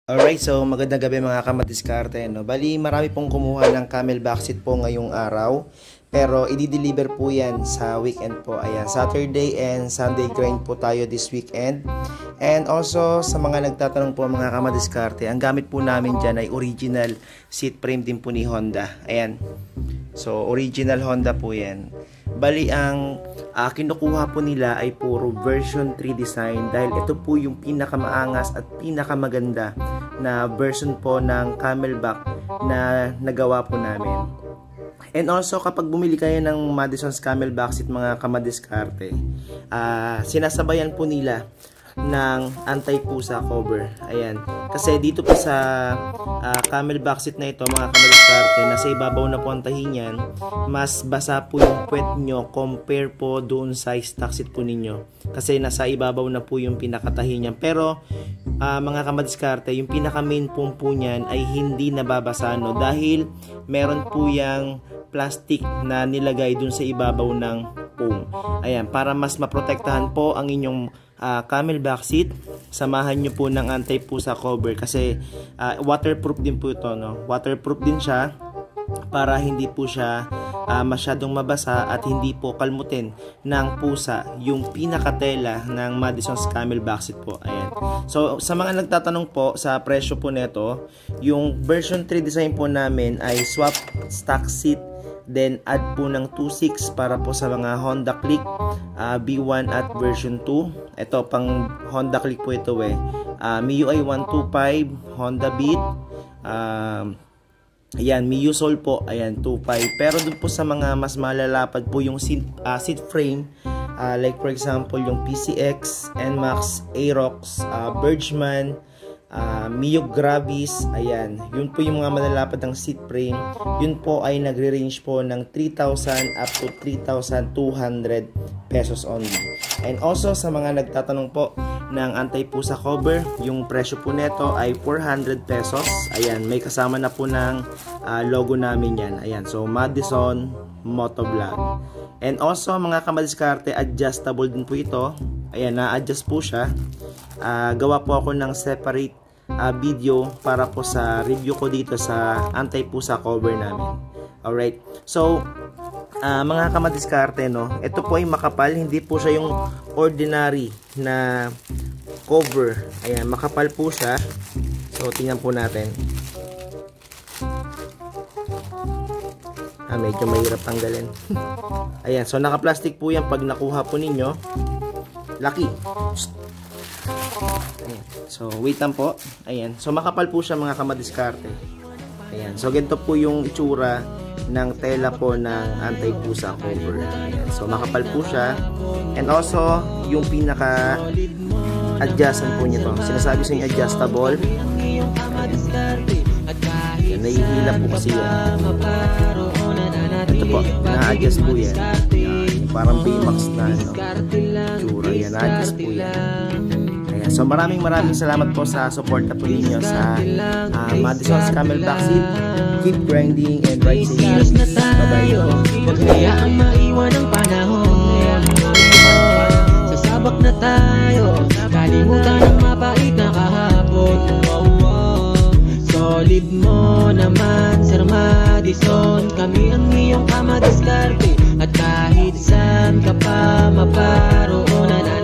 Alright, so magandang gabi mga kamadiskarte, no? Bali, marami pong kumuha ng Camelback seat po ngayong araw. Pero i-deliver po yan sa weekend po. Ayan, Saturday and Sunday grind po tayo this weekend. And also, sa mga nagtatanong po mga kamadiskarte, ang gamit po namin dyan ay original seat frame din po ni Honda. Ayan. So, original Honda po yan. Bali, ang kinukuha po nila ay puro version 3 design dahil ito po yung pinakamaangas at pinakamaganda na version po ng Camelback na nagawa po namin. And also, kapag bumili kayo ng Madison's Camelback seat mga kamadiskarte, sinasabayan po nila ng anti-pusa cover. Ayan. Kasi dito po sa Camelback seat na ito mga kamadiskarte, nasa ibabaw na po ang tahi niyan, mas basa po yung puwet nyo compare po doon sa stock seat po ninyo. Kasi nasa ibabaw na po yung pinakatahi niyan. Pero mga kamadiskarte, yung pinaka main po niyan ay hindi nababasa, no? Dahil meron po yung plastic na nilagay dun sa ibabaw ng foam. Ayan, para mas maprotektahan po ang inyong Camelback seat, samahan nyo po ng anti-pusa cover kasi waterproof din po ito, no? Waterproof din siya para hindi po siya masyadong mabasa at hindi po kalmutin ng pusa yung pinakatela ng Madison's Camelback seat po. Ayan. So, sa mga nagtatanong po sa presyo po nito, yung version 3 design po namin ay swap stock seat, then add po ng 2.6 para po sa mga Honda Click B1 at version 2. Ito pang Honda Click po ito MIUI 125, Honda Beat, ayan, MIUI Soul po, ayan, 2.5. Pero dun po sa mga mas malalapad po yung seat frame, like for example yung PCX, NMAX, Aerox, Bergman, Miyog Gravis, ayan, yun po yung mga malalapad ng seat frame. Yun po ay nagre-range po ng 3,000 up to 3,200 pesos only. And also sa mga nagtatanong po ng anti-pusa cover, yung presyo po neto ay 400 pesos. Ayan, may kasama na po ng logo namin yan. Ayan, so Madison Motovlog. And also mga kamadiskarte, adjustable din po ito. Ayan, na-adjust po siya. Gawa po ako ng separate video para po sa review ko dito sa anti-pusa cover namin. Alright. So, mga kamadiskarte, no, ito po ay makapal. Hindi po siya yung ordinary na cover. Ayan, makapal po siya. So, tingnan po natin. Medyo mahirap tanggalin. Ayan, so naka-plastic po yan pag nakuha po ninyo. Lucky. Ayan. So, wait lang po. Ayan. So, makapal po siya mga kamadiskarte. Ayan. So, ganito po yung itsura ng tela po ng anti-pusa cover. Ayan. So, makapal po siya. And also, yung pinaka-adjustan po nito. Sinasabi sa inyo adjustable. Ayan. Nahihila po kasi yan. Ito po. Na-adjust po yan. Ayan. Parang Baymax na itsura. Ayan. Na-adjust po yan. So maraming salamat po sa suporta po ninyo sa Madison's Camelback seat. Keep grinding and ride safe. Bye-bye. Huwag hayaang maiwan ang panahon. Sasabak na tayo, kalimutan ang mabait na kahapon. Solid mo naman, Sir Madison. Kami ang iyong kamadiskarte. At kahit saan ka pa maparoon,